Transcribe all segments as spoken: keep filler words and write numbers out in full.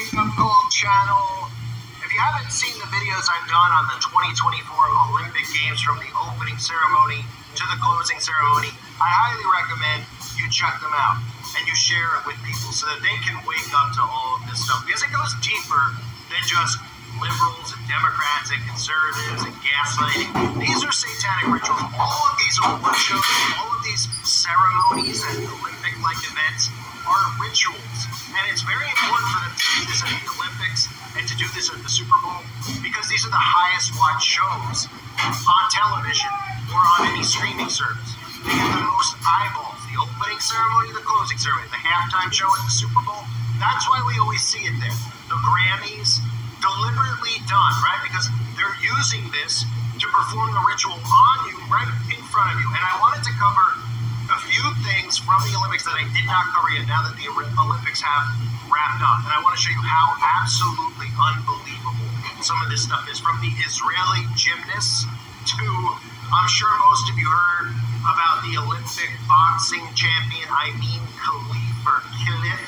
Wake Up Call channel. If you haven't seen the videos I've done on the twenty twenty-four Olympic Games from the opening ceremony to the closing ceremony, I highly recommend you check them out and you share it with people so that they can wake up to all of this stuff, because it goes deeper than just liberals and Democrats and conservatives and gaslighting. These are satanic rituals. All of these award shows, all of these ceremonies and Olympic-like events are rituals. And it's very important for them to do this at the Olympics and to do this at the Super Bowl, because these are the highest watched shows on television or on any streaming service. They get the most eyeballs. The opening ceremony, the closing ceremony, the halftime show at the Super Bowl. That's why we always see it there. The Grammys, deliberately done, right? Because they're using this to perform the ritual on you, right in front of you. And I wanted to cover a few things from the Olympics that I did not cover yet, now that the Olympics have wrapped up. And I want to show you how absolutely unbelievable some of this stuff is. From the Israeli gymnasts to, I'm sure most of you heard about the Olympic boxing champion, Amin Khalif, or Khalif,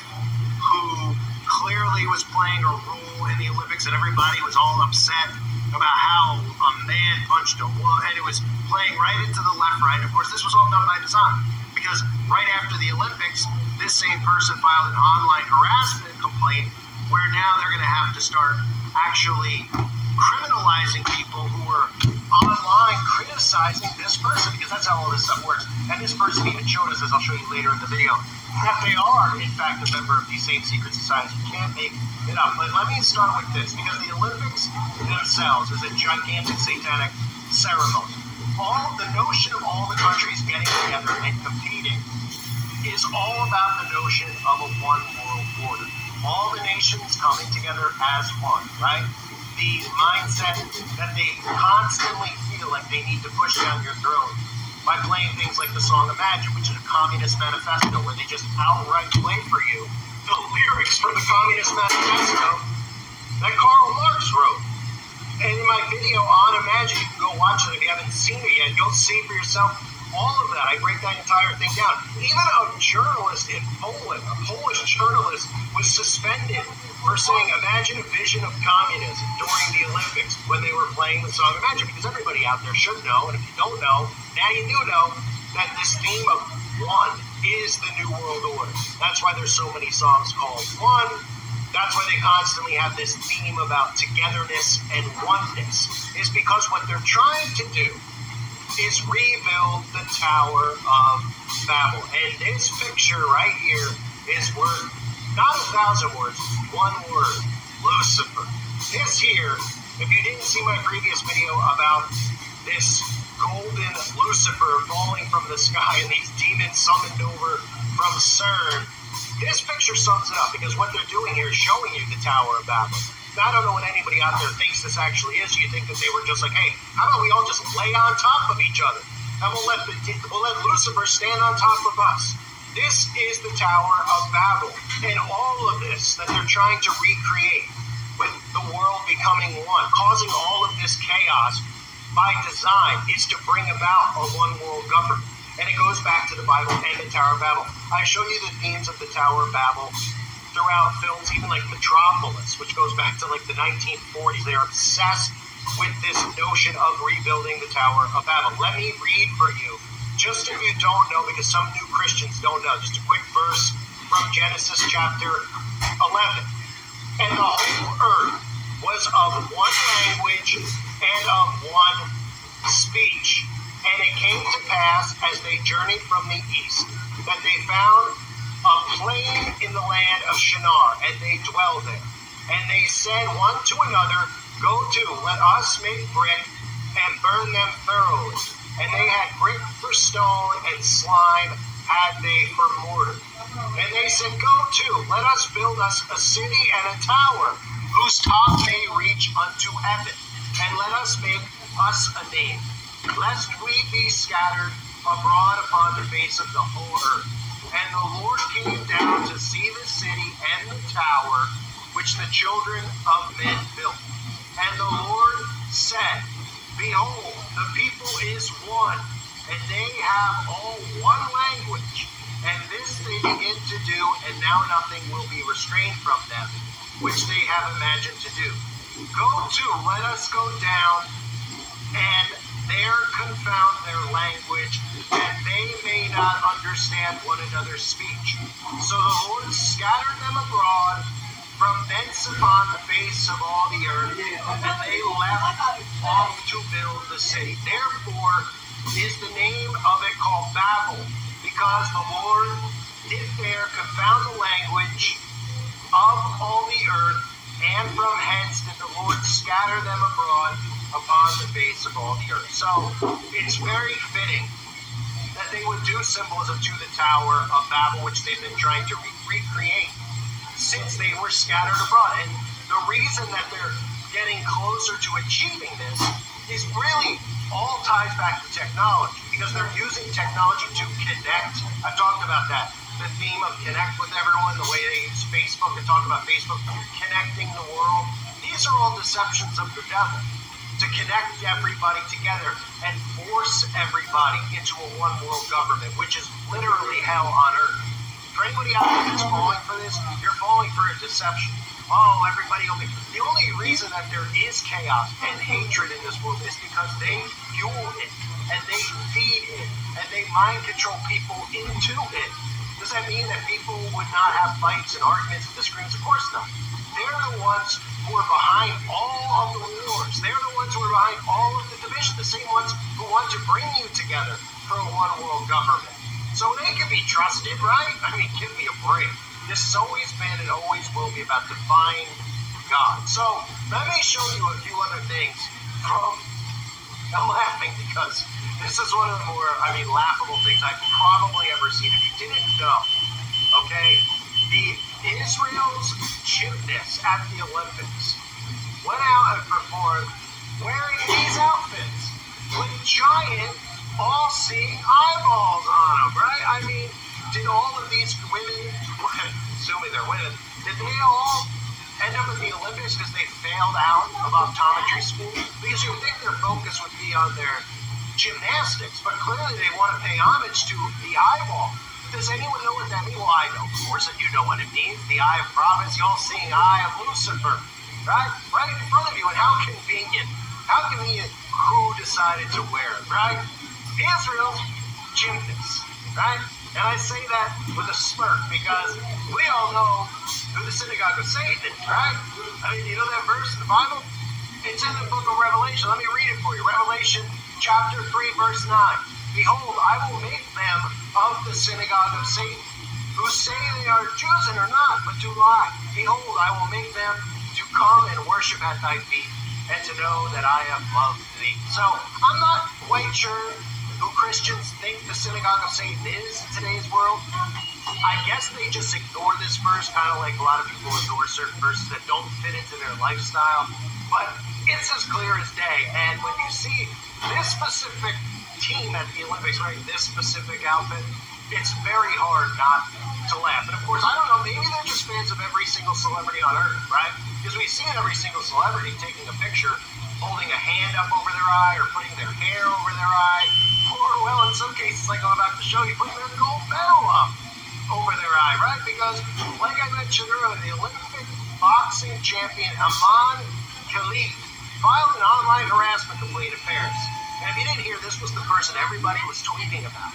who clearly was playing a role in the Olympics, and everybody was all upset about how a man punched a woman, and it was playing right into the left, right. Of course, this was all done by design, because right after the Olympics, this same person filed an online harassment complaint where now they're going to have to start actually criminalizing people who were online criticizing this person, because that's how all this stuff works. And this person even showed us, as I'll show you later in the video, that they are, in fact, a member of these same secret societies. You can't make it up. But let me start with this, because the Olympics themselves is a gigantic satanic ceremony. All the notion of all the countries getting together and competing is all about the notion of a one world order. All the nations coming together as one, right? The mindset that they constantly feel like they need to push down your throat by playing things like the song Imagine, which is a communist manifesto, where they just outright play for you the lyrics from the Communist Manifesto that Karl Marx wrote. And in my video on Imagine, you can go watch it if you haven't seen it yet. You'll see for yourself all of that. I break that entire thing down. Even a journalist in Poland, a Polish journalist, was suspended for saying, imagine a vision of communism during the Olympics when they were playing the song Imagine, because everybody out there should know, and if you don't know, now you do know, that this theme of one is the New World Order. That's why there's so many songs called One. That's why they constantly have this theme about togetherness and oneness, is because what they're trying to do is rebuild the Tower of Babel. And this picture right here is worth not a thousand words, one word: Lucifer. This here, if you didn't see my previous video about this golden Lucifer falling from the sky and these demons summoned over from CERN, this picture sums it up, because what they're doing here is showing you the Tower of Babel. Now, I don't know what anybody out there thinks this actually is. You think that they were just like, hey, how about we all just lay on top of each other, and we'll let, the, we'll let Lucifer stand on top of us. This is the Tower of Babel, and all of this that they're trying to recreate with the world becoming one, causing all of this chaos by design, is to bring about a one world government. And it goes back to the Bible and the Tower of Babel. I show you the themes of the Tower of Babel throughout films, even like Metropolis, which goes back to like the nineteen forties. They are obsessed with this notion of rebuilding the Tower of Babel. Let me read for you, just if you don't know, because some new Christians don't know, just a quick verse from Genesis chapter eleven. And the whole earth was of one language and of one speech. And it came to pass, as they journeyed from the east, that they found a plain in the land of Shinar, and they dwelled there. And they said one to another, go to, let us make brick and burn them thoroughly. And they had brick for stone, and slime had they for mortar. And they said, go to, let us build us a city and a tower, whose top may reach unto heaven. And let us make us a name, lest we be scattered abroad upon the face of the whole earth. And the Lord came down to see the city and the tower which the children of men built. And the Lord said, behold, the people is one, and they have all one language. And this they begin to do, and now nothing will be restrained from them. which they have imagined to do. Go to, let us go down, and there confound their language, and they may not understand one another's speech. So the Lord scattered them abroad from thence upon the face of all the earth, and they left off to build the city. Therefore is the name of it called Babel, because the Lord did there confound the language of all the earth, and from hence did the Lord scatter them abroad upon the face of all the earth. So it's very fitting that they would do symbolism to the Tower of Babel, which they've been trying to re- recreate since they were scattered abroad. And the reason that they're getting closer to achieving this is really all ties back to technology, because they're using technology to connect. I've talked about that. The theme of connect with everyone, the way they use Facebook and talk about Facebook connecting the world. These are all deceptions of the devil to connect everybody together and force everybody into a one world government, which is literally hell on earth. For anybody out there that's falling for this, you're falling for a deception. Oh, everybody will be. The only reason that there is chaos and hatred in this world is because they fuel it, and they feed it, and they mind control people into it. Does that mean that people would not have fights and arguments at the screens? Of course not. They're the ones who are behind all of the wars. They're the ones who are behind all of the division, the same ones who want to bring you together for a one world government. So they can be trusted, right? I mean, give me a break. This has always been and always will be about defying God. So let me show you a few other things from, I'm laughing because this is one of the more, I mean, laughable things I've probably ever seen. If you didn't know, okay, the Israel's gymnasts at the Olympics went out and performed wearing these outfits with giant all-seeing eyeballs on them, right? I mean, did all of these women, assuming they're women, did they all end up at the Olympics because they failed out of optometry school? Because you would think their focus would be on their gymnastics, but clearly they want to pay homage to the eyeball. Does anyone know what that means? Well, I know, of course, and you know what it means. The eye of providence, the all-seeing eye of Lucifer, right? Right in front of you, and how convenient. How convenient who decided to wear it, right? Israel's gymnasts, right? And I say that with a smirk because we all know who the synagogue of Satan is, right? I mean, you know that verse in the Bible? It's in the book of Revelation. Let me read it for you. Revelation chapter three, verse nine. Behold, I will make them of the synagogue of Satan, who say they are Jews and are not, but do lie. Behold, I will make them to come and worship at thy feet, and to know that I have loved thee. So I'm not quite sure who Christians think the synagogue of Satan is in today's world. I guess they just ignore this verse, kind of like a lot of people ignore certain verses that don't fit into their lifestyle. But it's as clear as day. And when you see this specific team at the Olympics wearing this specific outfit, it's very hard not to laugh. And of course, I don't know, maybe they're just fans of every single celebrity on earth, right? Because we've seen every single celebrity taking a picture, holding a hand up over their eye or putting their hair over their eye, or, well, in some cases, like I'm about to show you, putting their gold medal up over their eye, right? Because, like I mentioned earlier, the Olympic boxing champion Aman Khalif filed an online harassment complaint in Paris. And if you didn't hear, this was the person everybody was tweeting about.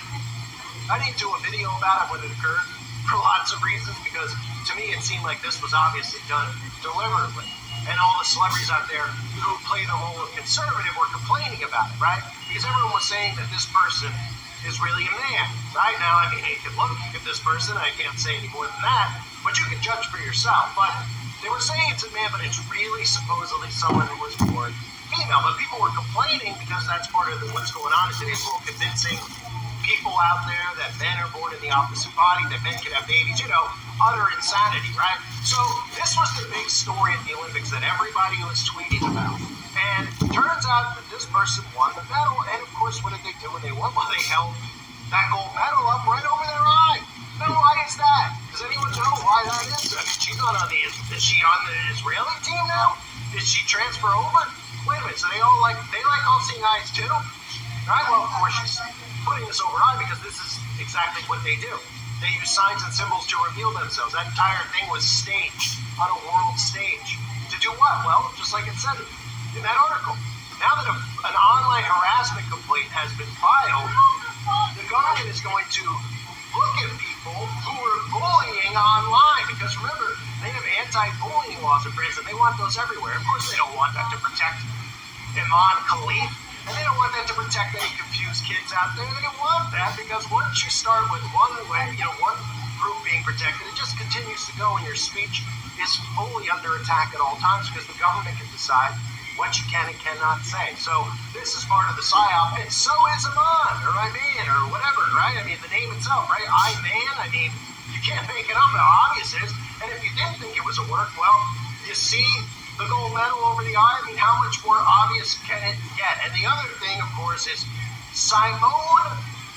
I didn't do a video about it when it occurred for lots of reasons, because to me it seemed like this was obviously done deliberately. And all the celebrities out there who play the role of conservative were complaining about it, right? Because everyone was saying that this person is really a man, right? Now, I mean, you can look at this person, I can't say any more than that, but you can judge for yourself. But they were saying it's a man, but it's really supposedly someone who was born female. But people were complaining because that's part of what's going on in today's world, convincing people out there that men are born in the opposite body, that men can have babies, you know, utter insanity, right? So this was the big story at the Olympics that everybody was tweeting about. And it turns out that this person won the medal. And of course, what did they do when they won? Well, they held that gold medal up right over their eye. Now, why is that? Does anyone know why that is? I mean, she's not on the, is she on the Israeli team now? Did she transfer over? Wait a minute, so they all like, they like all seeing eyes too? Right? Well, of course, she's putting this over eye because this is exactly what they do. They use signs and symbols to reveal themselves. That entire thing was staged on a world stage. To do what? Well, just like it said in that article. Now that a, an online harassment complaint has been filed, the government is going to look at people who are bullying online. Because remember, they have anti-bullying laws in France, and they want those everywhere. Of course, they don't want that to protect Iman Khalif, and they don't want that to protect any confused kids out there. They don't want that, because once you start with one way, you know, one group being protected, it just continues to go, and your speech is fully under attack at all times, because the government can decide what you can and cannot say. So this is part of the PSYOP, and so is Iman, or Iman, or whatever, right? I mean, the name itself, right? Iman, I mean, you can't make it up how obvious it is. And if you didn't think it was a work, well, you see the gold medal over the eye. I mean, how much more obvious can it get? And the other thing, of course, is Simone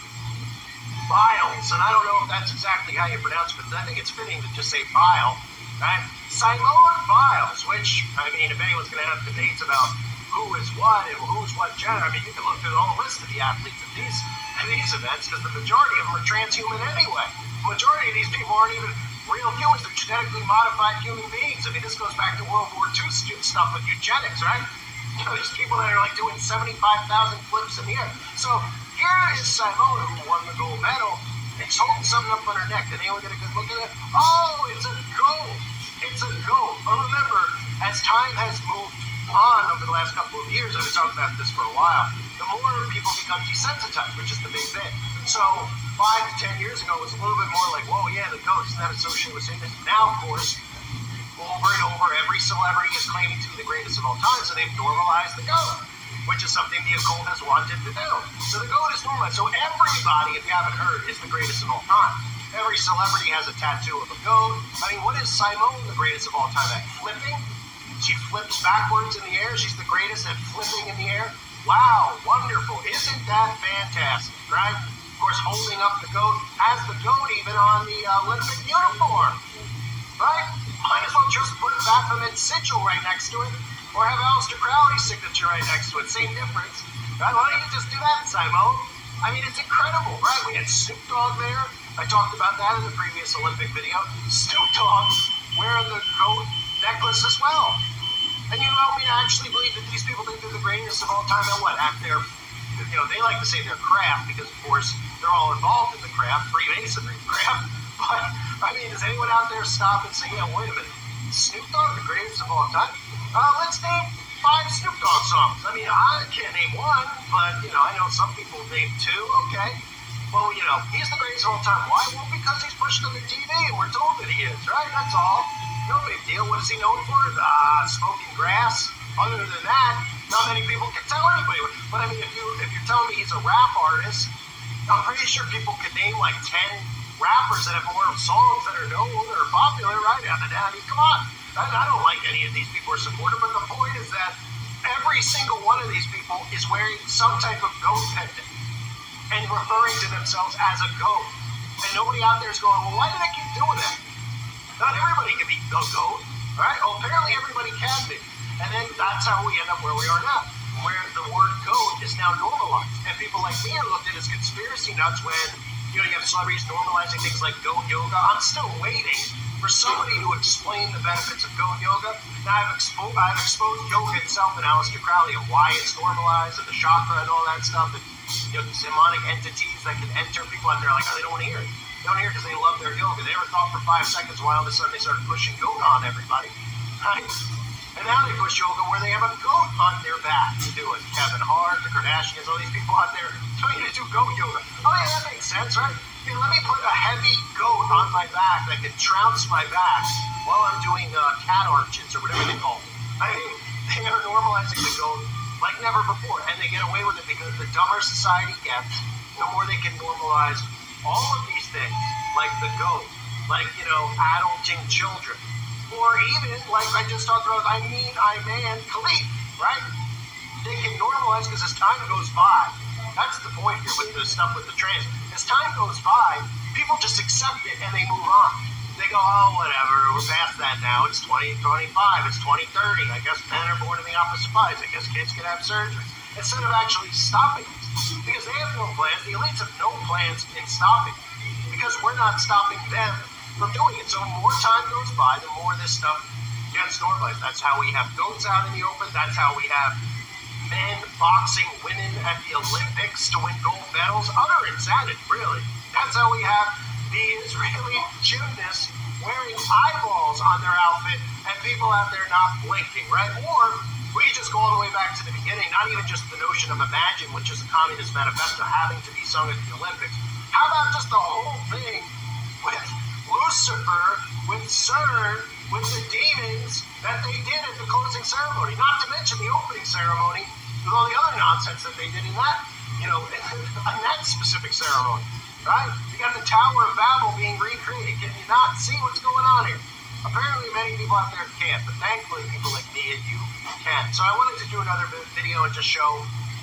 Biles. And I don't know if that's exactly how you pronounce it, but I think it's fitting to just say Bile, right? Simone Biles, which, I mean, if anyone's going to have debates about who is what and who's what gender, I mean, you can look through the whole list of the athletes at these, at these events, because the majority of them are transhuman anyway. The majority of these people aren't even real humans. They're genetically modified human beings. I mean, this goes back to World War Two stuff with eugenics, right? You know, there's people that are like doing seventy-five thousand flips in the air. So here is Simone, who won the gold medal, and she's holding something up on her neck. Did anyone get a good look at it? Oh, it's a goat. It's a goat. But remember, as time has moved on over the last couple of years, I've been talking about this for a while, the more people become desensitized, which is the big thing. So five to ten years ago, it was a little bit more like, whoa, yeah, the goat, isn't that associated with Satan? Now, of course, over and over, every celebrity is claiming to be the greatest of all time, so they've normalized the goat, which is something the occult has wanted to do. So the goat is normalized. So everybody, if you haven't heard, is the greatest of all time. Every celebrity has a tattoo of a goat. I mean, what is Simone the greatest of all time at? Flipping? She flips backwards in the air. She's the greatest at flipping in the air. Wow, wonderful. Isn't that fantastic, right? Of course, holding up the goat, has the goat even on the uh, Olympic uniform, right? Might as well just put Baphomet's sigil right next to it, or have Aleister Crowley's signature right next to it. Same difference, right? Why don't you just do that, Simone? I mean, it's incredible, right? We had Snoop Dogg there. I talked about that in the previous Olympic video. Snoop Dogg wearing the goat necklace as well. And you want me to actually believe that these people think they're the greatest of all time at what? At their, you know, they like to say their craft because, of course, they're all involved in the craft, Freemasonry craft. But, I mean, does anyone out there stop and say, yeah, wait a minute, Snoop Dogg the greatest of all time? Uh, let's name five Snoop Dogg songs. I mean, I can't name one, but, you know, I know some people name two, okay. Well, you know, he's the greatest of all time. Why? Well, because he's pushed on the T V and we're told that he is, right? That's all. No big deal. What is he known for? Uh, smoking grass. Other than that, not many people can tell anybody. But I mean, if you if you're telling me he's a rap artist, I'm pretty sure people could name like ten rappers that have more songs that are known or are popular, right? I mean, come on. I, I don't like any of these people are supported, but the point is that every single one of these people is wearing some type of goat pendant and referring to themselves as a goat. And nobody out there is going, well, why do they keep doing that? Not everybody can be a goat, right? Well, apparently everybody can be. And then that's how we end up where we are now, where the word goat is now normalized. And people like me are looked at as conspiracy nuts when, you know, you have celebrities normalizing things like goat yoga. I'm still waiting for somebody to explain the benefits of goat yoga. Now, I've, expo- I've exposed yoga itself and Aleister Crowley and why it's normalized and the chakra and all that stuff. And, you know, demonic entities that can enter people out there like, oh, they don't want to hear it. They don't hear it because they love their yoga. They never thought for five seconds why all of a sudden they started pushing yoga on everybody, right? And now they push yoga where they have a goat on their back to do it. Kevin Hart, the Kardashians, all these people out there telling you to do goat yoga. Oh yeah, that makes sense, right? Hey, let me put a heavy goat on my back that can trounce my back while I'm doing uh, cat arches or whatever they call it. I mean, they are normalizing the goat like never before, and they get away with it because the dumber society gets, the more they can normalize all of these things, like the goat, like, you know, adulting children, or even, like I just talked about, I mean, I man, Khalif, right? They can normalize because as time goes by, that's the point here with the stuff with the trans. As time goes by, people just accept it and they move on. They go, oh, whatever, we're past that now. It's twenty twenty-five, it's twenty thirty. I guess men are born in the opposite size. I guess kids can have surgery. Instead of actually stopping it. Because they have no plans. The elites have no plans in stopping it. because we're not stopping them from doing it. So the more time goes by, the more this stuff gets normalized. That's how we have goats out in the open. That's how we have men boxing women at the Olympics to win gold medals. Utter insanity, really. That's how we have the Israeli gymnasts wearing eyeballs on their outfit and people out there not blinking, right? Or we just go all the way back to the beginning, not even just the notion of Imagine, which is a communist manifesto having to be sung at the Olympics. How about just the whole thing with Lucifer, with CERN, with the demons that they did at the closing ceremony, not to mention the opening ceremony, with all the other nonsense that they did in that, you know, in that specific ceremony, right? You got the Tower of Babel being recreated. Can you not see what's going on here? Apparently many people out there can't, but thankfully people like me and you can. So I wanted to do another video and just show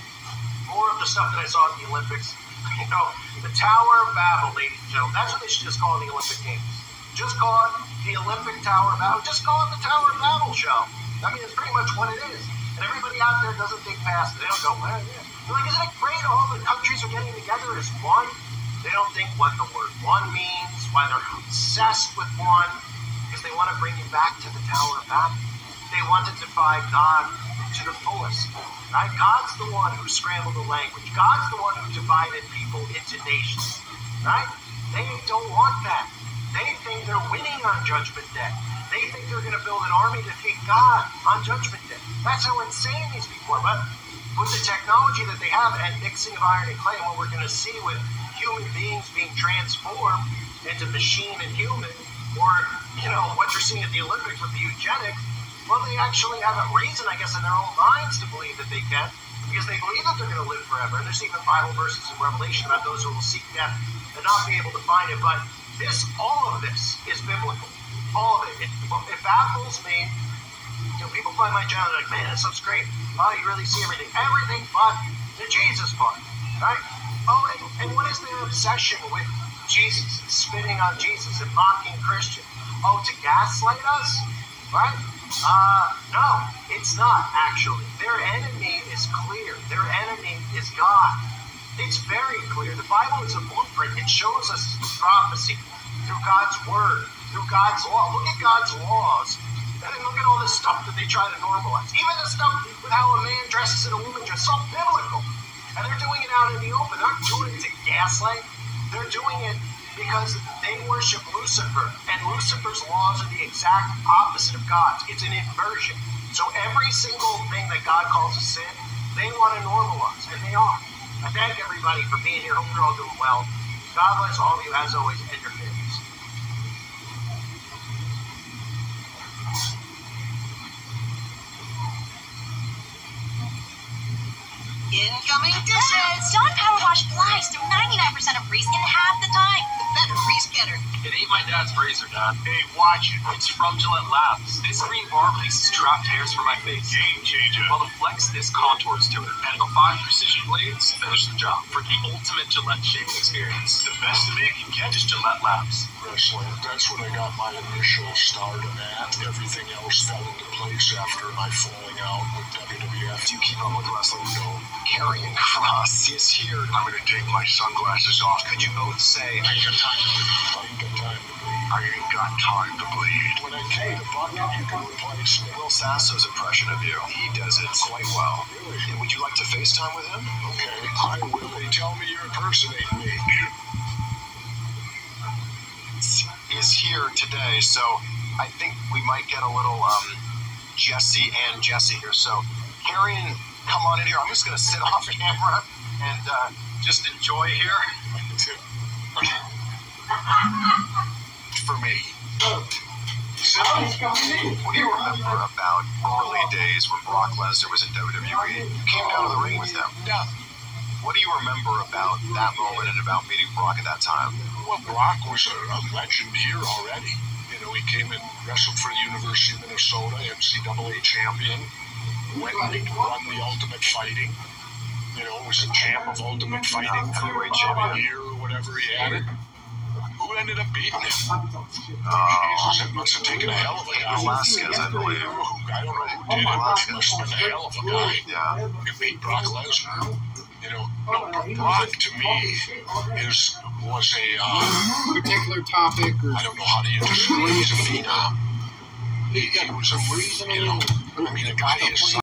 more of the stuff that I saw at the Olympics. You know, the Tower of Babel, ladies and gentlemen. That's what they should just call the Olympic Games. Just call it the Olympic Tower of Babel. Just call it the Tower of Babel show. I mean, it's pretty much what it is. And everybody out there doesn't think past it. They don't go, well, yeah. They're like, isn't it great all the countries are getting together as one? They don't think what the word one means, why they're obsessed with one, because they want to bring you back to the Tower of Babel. They want to defy God to the fullest. Right? God's the one who scrambled the language. God's the one who divided people into nations. Right? They don't want that. They think they're winning on Judgment Day. They think they're going to build an army to defeat God on Judgment Day. That's how insane these people are. But with the technology that they have and mixing of iron and clay, and what we're going to see with human beings being transformed into machine and human, or, you know, what you're seeing at the Olympics with the eugenics, well, they actually have a reason, I guess, in their own minds to believe that they can, because they believe that they're going to live forever. And there's even Bible verses in Revelation about those who will seek death and not be able to find it. But this, all of this is biblical. All of it. It, it baffles me. You know, people find my channel like, man, this stuff's great. Oh, you really see everything. Everything but the Jesus part, right? Oh, and, and what is their obsession with Jesus, spitting on Jesus and mocking Christians? Oh, to gaslight us, right? Uh, no, it's not, actually. Their enemy is clear. Their enemy is God. It's very clear. The Bible is a blueprint. It shows us prophecy through God's word, through God's law. Look at God's laws, and then look at all the stuff that they try to normalize. Even the stuff with how a man dresses and a woman dresses, so biblical. And they're doing it out in the open. They're not doing it to gaslight. They're doing it because they worship Lucifer, and Lucifer's laws are the exact opposite of God's. It's an inversion. So every single thing that God calls a sin, they want to normalize, and they are. I thank everybody for being here. Hope you're all doing well. God bless all of you, as always, and your families. Incoming dishes! Dawn Power Wash flies through ninety-nine percent of grease in half the time. The better grease getter. It ain't my dad's razor, Dad. Hey, watch it. It's from Gillette Labs. This green bar releases trapped hairs from my face. Game changer. While the Flex Disc contours to it. And the five precision blades finish the job for the ultimate Gillette shaving experience. The best a man can get is Gillette Labs. Wrestling, that's when I got my initial stardom at. Everything else fell into place after my falling out with W W F. Do you keep up with wrestling? No. Karrion Kross is here. I'm gonna take my sunglasses off. Could you both say, I ain't got time to bleed? I ain't got time to bleed. I ain't got time to bleed. When I came to bucket, you can replace me. Will Sasso's impression of you, he does it quite well. Really? And would you like to FaceTime with him? Okay, I will. They tell me you're impersonating me. Is here today, so I think we might get a little um, Jesse and Jesse here. So, Karrion, come on in here. I'm just going to sit off camera and uh, just enjoy here. For me. So, what do you remember about early days when Brock Lesnar was in W W E? You came down to the ring with him. Yeah. What do you remember about that moment and about meeting Brock at that time? Well, Brock was a, a legend here already. You know, he came and wrestled for the University of Minnesota, N C double A champion. Went and won the Ultimate Fighting. You know, was a champ of Ultimate Fighting for a year or whatever he had it. Who ended up beating him? Oh, Jesus, it must have taken a hell of a guy. Velasquez, I believe. I don't know who did it, but he must have been a hell of a guy. Yeah. You beat Brock Lesnar. You You know, no, Brock to me is was a uh, particular topic, or I don't know how do you describe. He's a phenom. He, he was a, you know, I mean, a guy his size.